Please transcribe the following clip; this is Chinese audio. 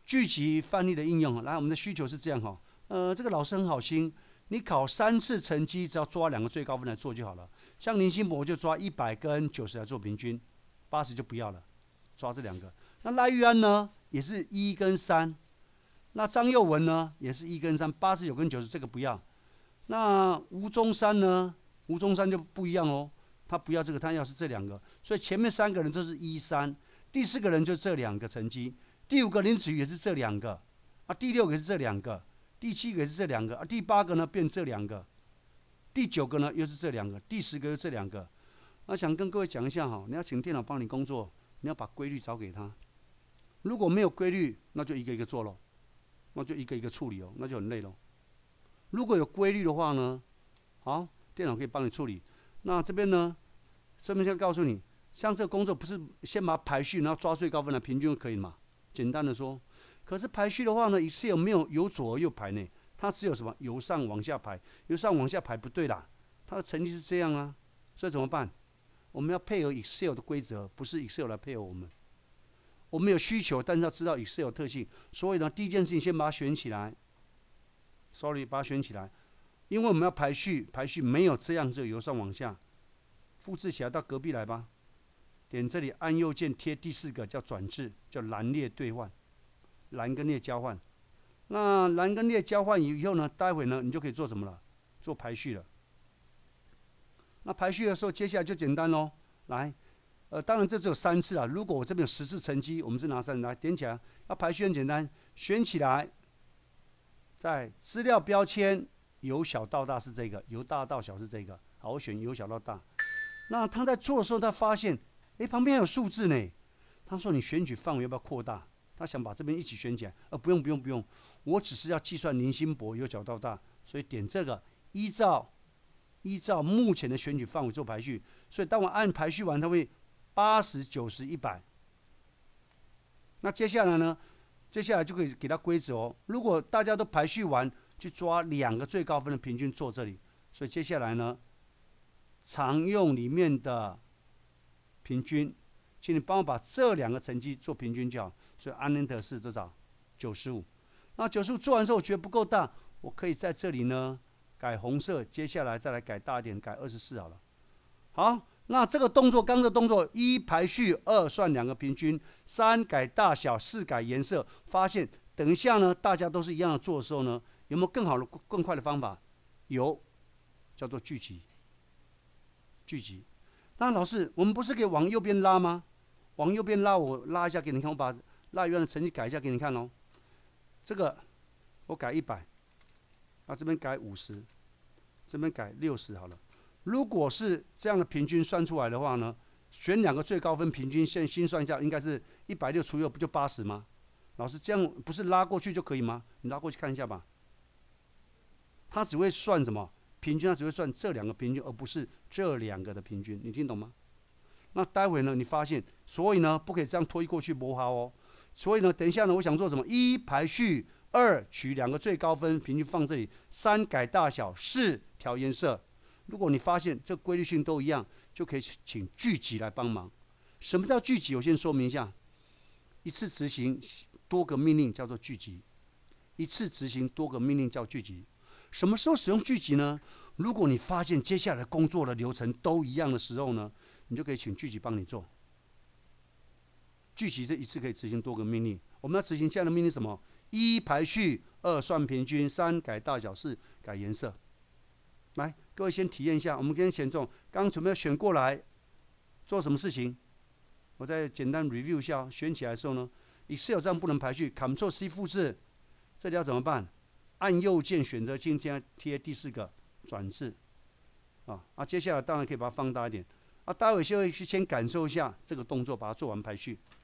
聚集范例的应用。来，我们的需求是这样哈。这个老师很好心，你考3次成绩，只要抓2个最高分来做就好了。像林心博就抓100跟90来做平均，80就不要了，抓这2个。那赖玉安呢，也是1跟3。那张佑文呢，也是1跟3，89跟90这个不要。那吴中山呢？吴中山就不一样哦，他不要这个，他要是这2个。所以前面3个人都是1、3，第4个人就这2个成绩，第5个林子瑜也是这2个，第6个也是这2个，第7个也是这2个，第8个呢变这2个，第9个呢又是这2个，第10个又这2个。那想跟各位讲一下哈，你要请电脑帮你工作，你要把规律找给他。如果没有规律，那就一个一个做咯，那就一个一个处理哦，那就很累咯。如果有规律的话呢，好，电脑可以帮你处理。那这边呢，这边先告诉你，像这个工作不是先把它排序，然后抓最高分的平均就可以嘛？简单的说，可是排序的话呢 ，Excel 没有由左而右排呢，它只有什么由上往下排，由上往下排不对啦，它的成绩是这样啊，所以怎么办？我们要配合 Excel 的规则，不是 Excel 来配合我们。我们有需求，但是要知道 Excel 特性，所以呢，第一件事情先把它选起来。把它选起来，因为我们要排序，排序没有这样就由上往下，复制起来到隔壁来吧。点这里按右键贴第4个叫转置，叫栏列兑换，栏跟列交换。那栏跟列交换以后呢，待会呢你就可以做什么了？做排序了。那排序的时候，接下来就简单咯。来，当然这只有3次啊。如果我这边有10次成绩，我们是拿3来点起来。要排序很简单，选起来。在资料标签由小到大是这个，由大到小是这个。好，我选由小到大。那他在做的时候，他发现，旁边还有数字呢。他说：“你选举范围要不要扩大？”他想把这边一起选起来。不用，我只是要计算林心博由小到大，所以点这个，依照目前的选举范围做排序。所以当我按排序完，它会80、90、100。那接下来呢？接下来就可以给它规则哦。如果大家都排序完，去抓2个最高分的平均做这里。所以接下来呢，常用里面的平均，请你帮我把这2个成绩做平均就好。所以按 Enter 是多少？95。那95做完之后，我觉得不够大，我可以在这里呢改红色，接下来再来改大一点，改24好了。好。那这个动作，刚的动作，1排序，2算2个平均，3改大小，4改颜色。发现等一下呢，大家都是一样的做的时候呢，有没有更好的、更快的方法？有，叫做聚集。聚集。那老师，我们不是可以往右边拉吗？往右边拉，我拉一下给你看，我把赖元的成绩改一下给你看哦。这个我改100，这边改50，这边改60好了。如果是这样的平均算出来的话呢，选2个最高分平均，先心算一下，应该是160除以2不就80吗？老师这样不是拉过去就可以吗？你拉过去看一下吧。它只会算什么平均？它只会算这2个平均，而不是这2个的平均。你听懂吗？那待会呢，你发现，所以呢，不可以这样推过去不好哦。所以呢，等一下呢，我想做什么？1排序，2取2个最高分平均放这里，3改大小，4调颜色。如果你发现这规律性都一样，就可以请聚集来帮忙。什么叫聚集？我先说明一下：一次执行多个命令叫做聚集，一次执行多个命令叫聚集。什么时候使用聚集呢？如果你发现接下来工作的流程都一样的时候呢，你就可以请聚集帮你做。聚集这一次可以执行多个命令。我们要执行这样的命令什么？1排序，2算平均，3改大小，4改颜色。来，各位先体验一下，我们今天选中，刚准备选过来，做什么事情？我再简单 review 一下，选起来的时候呢 ，Excel 这样不能排序 ，Ctrl+C 复制，这里要怎么办？按右键选择今天贴第4个转置，接下来当然可以把它放大一点，待会先感受一下这个动作，把它做完排序。